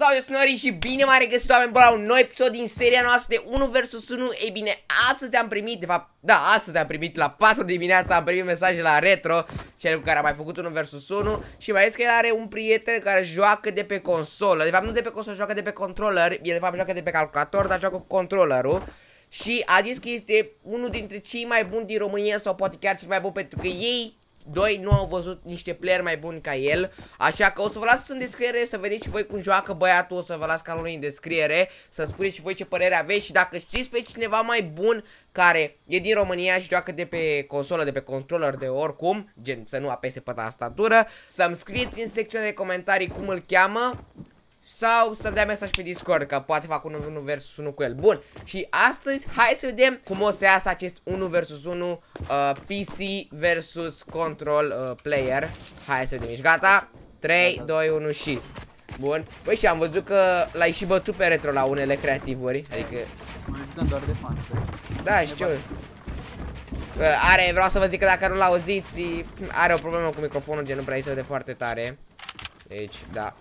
Salut, sunt Nori și bine m-am regăsit, oameni buni, la un nou episod din seria noastră de 1 vs 1. Ei bine, astăzi am primit, de fapt, da, astăzi am primit la 4 dimineața, am primit mesaje la Retro, cel cu care a mai făcut 1 vs 1. Și mai zis că el are un prieten care joacă de pe consolă. De fapt, nu de pe consolă, joacă de pe controller. El de fapt joacă de pe calculator, dar joacă cu controllerul. Și a zis că este unul dintre cei mai buni din România, sau poate chiar cel mai bun, pentru că ei doi nu au văzut niște player mai buni ca el. Așa că o să vă las în descriere să vedeți și voi cum joacă băiatul. O să vă las canalul în descriere, să spuneți și voi ce părere aveți. Și dacă știți pe cineva mai bun care e din România și joacă de pe consolă, de pe controller, de oricum, gen să nu apese pe tastatură, să-mi scrieți în secțiunea de comentarii cum îl cheamă, sau să-mi dea mesaj pe Discord, că poate fac 1 vs 1 cu el. Bun, și astăzi hai să vedem cum o să iasă acest 1 vs 1 PC vs control player. Hai să vedem, ești gata? 3, 2, 1 și... Bun, păi și am văzut că l-ai și bătut pe Retro la unele creativuri, adică... Mă jucăm doar de fan. Da, știu. Vreau să vă zic că dacă nu l-auziți, are o problemă cu microfonul, gen nu prea îi se vede foarte tare. Deci, da.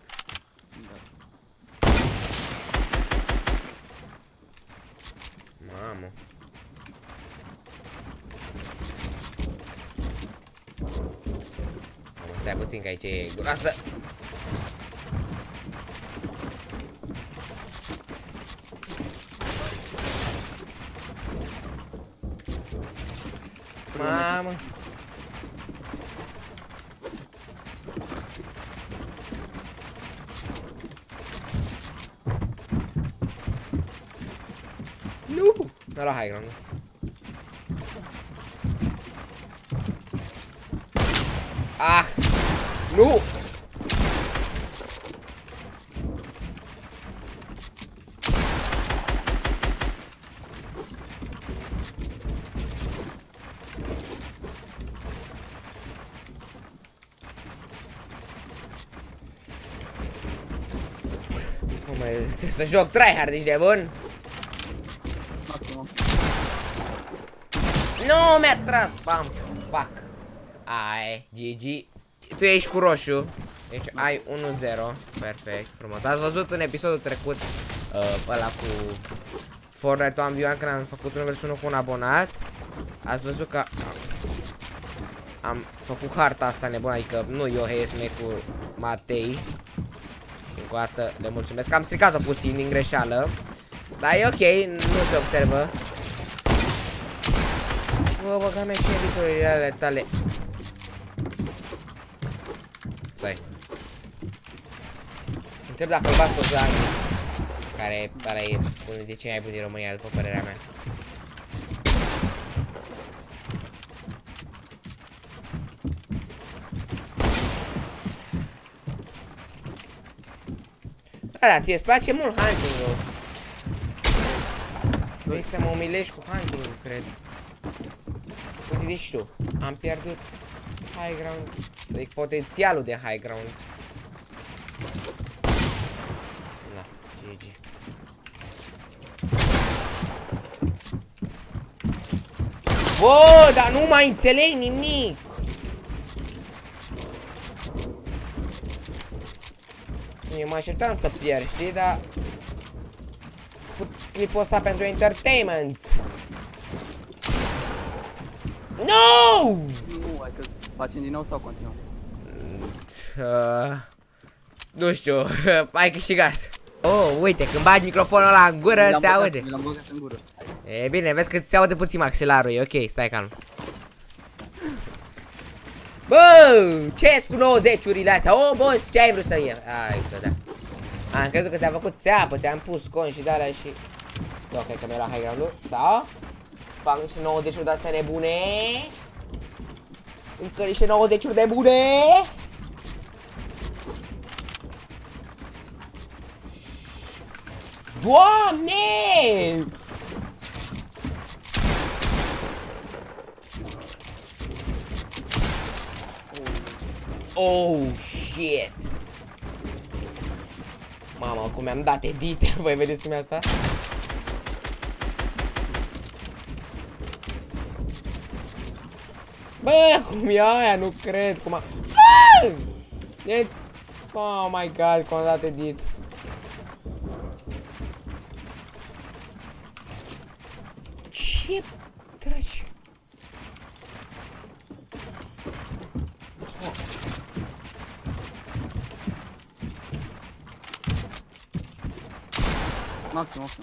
Mamă. Stai puțin că aici e groasă. Mamă. Nu! Nu la high ground. Ah! Nu! Trebuie să joc tryhard, ești de bun? Nu mi-a tras, pam, fuck. Ai, GG. Tu ești cu roșu. Deci ai 1-0. Perfect, frumos. Ați văzut în episodul trecut ăla cu Fortnite-ul Ambion, când am făcut 1 vs 1 cu un abonat. Ați văzut că am făcut harta asta nebună, adică nu eu, HSM cu Matei. Și încă o dată le mulțumesc. Am stricat-o puțin din greșeală, dar e ok, nu se observă. Bă, băga mea, ce editurile ale tale. Stai. Întreb dacă îl bat pe Zani, care e unul dintre cei mai buni din România, după părerea mea. Da, ție îți place mult hunting-ul. Vrei să mă umilești cu hunting-ul, cred. Uite, deci tu, am pierdut high ground, adică potențialul de high ground. Da, GG. Bă, dar nu mai înțeleg nimic. Eu mă așteptam să pierd, știi, dar clipul ăsta pentru entertainment. No! Nu, hai că facem din nou sau continuăm? Nu știu, ai câștigat. Oh, uite, când bagi microfonul ăla în gură, se aude. Mi l-am băgat în gură. E bine, vezi că se aude puțin maxilarul, e ok, stai calm. Bă, ce-s cu 90-urile astea? Oh, boss, ce ai vrut să iei? Ai, da. Am crezut că ți-am făcut țeapă, ți-am pus con și de-alea și... Eu cred că mi-e la high ground-ul, sau? Fac niște 90-uri de-astea nebune. Încă niște 90-uri de bune. Doamne! Oh, shit! Mama, cum mi-am dat edit. Voi vedeți cum e asta? Bă, cum e aia? Nu cred cum a... E... Oh my god, cum a dat edit. Ce treci? Maxim, maxim.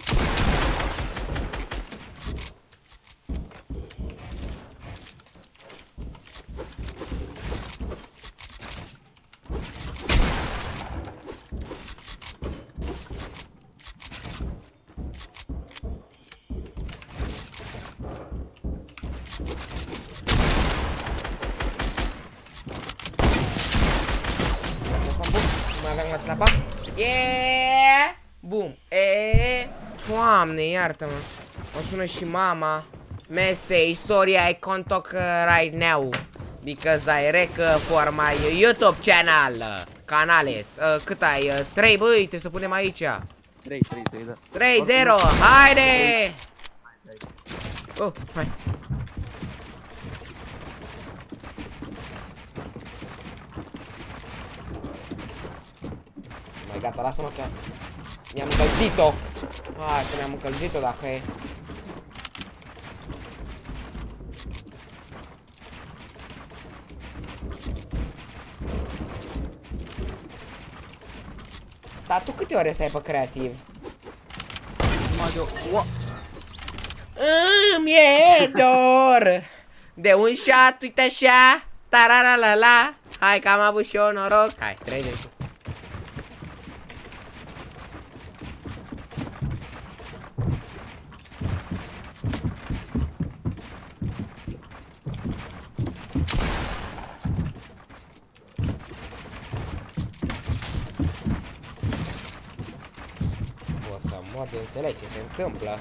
Mai aveam la slapa. Yeah! Bum. Doamne, iartă-mă. O sună și mama. Message, sorry, I can't talk right now because I rec for my YouTube channel. Canales. Cât ai? 3, băi, trebuie să punem aici. 3, da. 3-0, haide! Oh, hai. Mai gata, lasă-mă că mi-am încălzit-o. Hai că mi-am încălzit-o dacă e. Dar tu câte ore stai pe creativ? Îmi e dor de un șat, uite așa. Tararalala. Hai că am avut și eu noroc. Hai, 30. O să mor de înțeleg ce se întâmplă.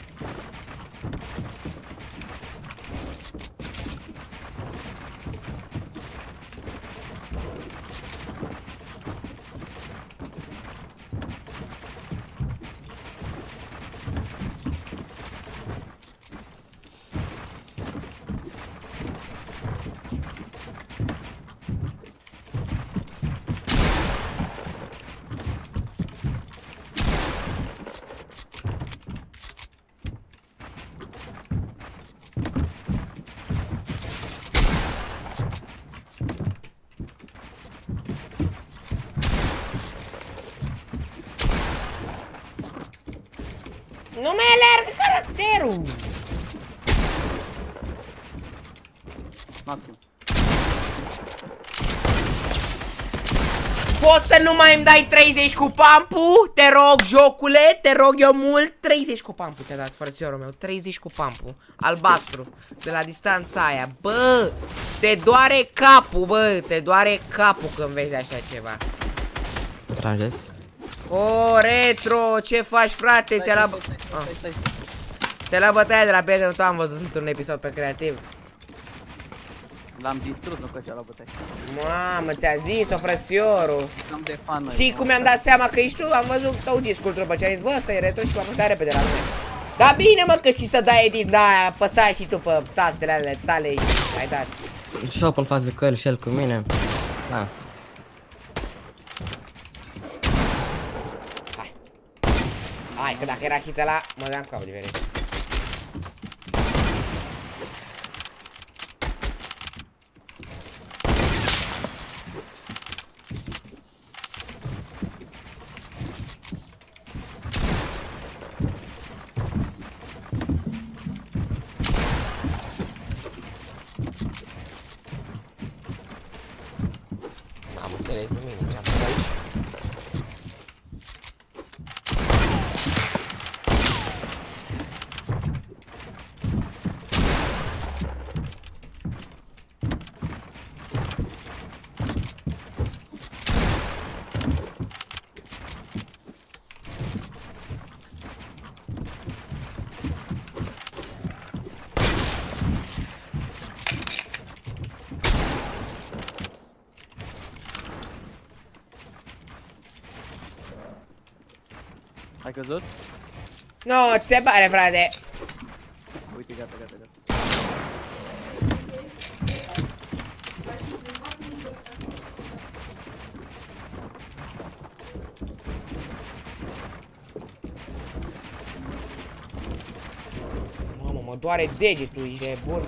Nu mai alergă caracterul! Maxim. Poți să nu mai îmi dai 30 cu pampu? Te rog, jocule, te rog eu mult. 30 cu pampu ți-a dat, frățiorul meu. 30 cu pampu. Albastru. De la distanța aia. Bă, te doare capul, bă. Te doare capul când vezi așa ceva. Trage. O, retro, ce faci, frate? Ți-a la... Te-a la bătaia de la prietenul tău, am văzut într-un episod pe creativ. L-am distrus, nu că ce-a luat bătaie. Mamă, ți-a zis-o, frățiorul. Am de fan, noi. Și cum mi-am dat seama că ești tu, am văzut tău discul după ce ai zis, bă, ăsta e retro și m-am uitat repede la mine. Da bine, mă, că și să dai edit, da, apăsai și tu pe tasele ale tale și ai dat. Shop în față cu el și el cu mine. Da. Hai, că dacă era hit ăla, mă dădeam capul de verit. Am înțeles de mine ce am făcut aici. Ai căzut? Nu, ți se pare, frate. Uite, gata, gata, gata. Mamă, mă Mă doare degetul, ești nebun.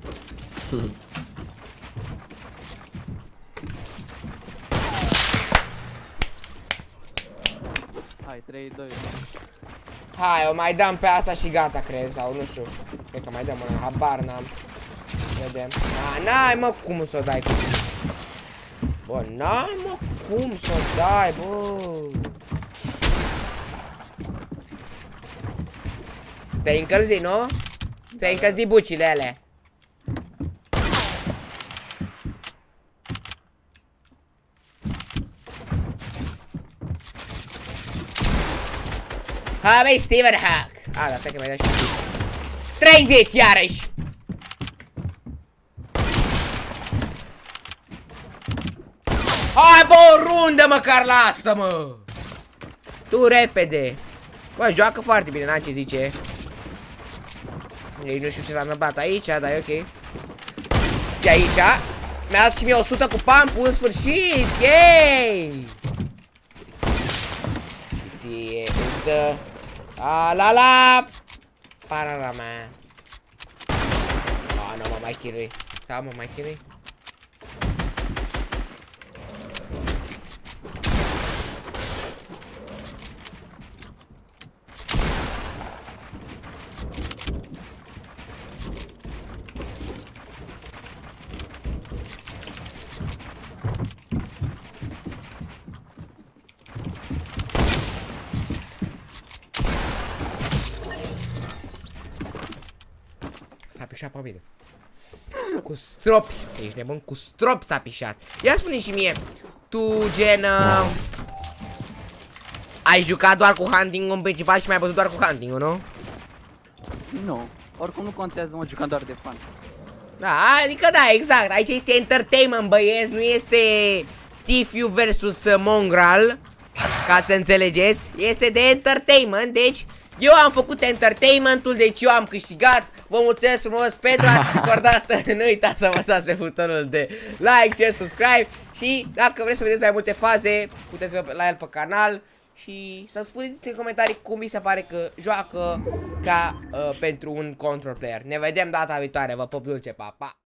Hai, 3, 2, 1. Hai, o mai dăm pe asta și gata, cred, sau nu știu. Cred că mai dăm una, habar n-am. Vedem. N-ai mă cum să o dai. Bă, n-ai mă cum să o dai, bă. Te-ai încălzit, nu? Te-ai încălzit bucile ele. Ha, băi, Steven Hack. Da, stai că mai dai și 30 iarăși. Hai, bă, o rundă măcar lasă-mă. Tu repede. Bă, joacă foarte bine, n-am ce zice. Ei, nu știu ce s-a întâmplat aici, dar e ok. E aici. Mi-a dat și mie 100 cu pump-ul în sfârșit. Yay! Și ție îți dă la parara mea. Nu mă mai chinui. Sau mă mai chinui? S-a pișat pe mine. Cu stropi. Ești nebun? Cu strop s-a pișat. Ia spune și mie. Tu gen ai jucat doar cu hunting-ul în principal și mai ai bătut doar cu hunting-ul, nu? Nu. Oricum nu contează, mă jucam doar de fan. Da, adică da, exact. Aici este entertainment, băieți. Nu este Tifiu versus Mongrel. Ca să înțelegeți. Este de entertainment. Deci eu am făcut entertainmentul, deci eu am câștigat. Vă mulțumesc frumos pentru atenție acordată. Nu uitați să apăsați pe butonul de like, share, subscribe. Și dacă vreți să vedeți mai multe faze, puteți la el pe canal. Și să spuneți în comentarii cum vi se pare că joacă ca pentru un control player. Ne vedem data viitoare, vă pup dulce, pa, pa!